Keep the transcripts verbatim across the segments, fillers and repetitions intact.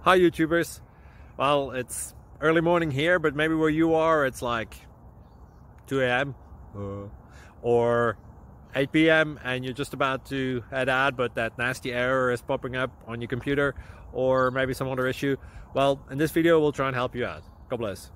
Hi YouTubers. Well, it's early morning here, but maybe where you are it's like two A M uh, or eight P M and you're just about to head out, but that nasty error is popping up on your computer, or maybe some other issue. Well, in this video we'll try and help you out. God bless.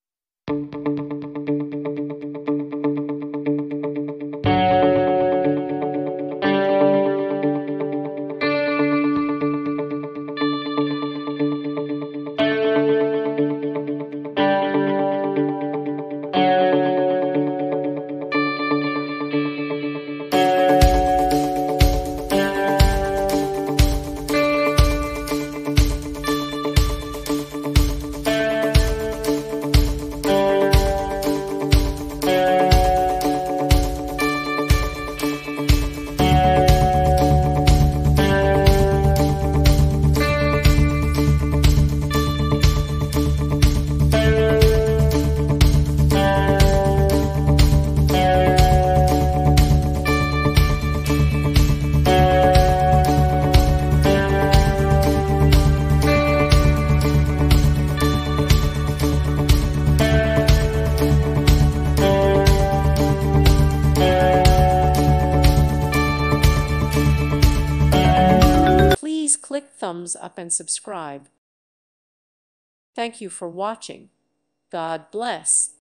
Please click thumbs up and subscribe. Thank you for watching. God bless.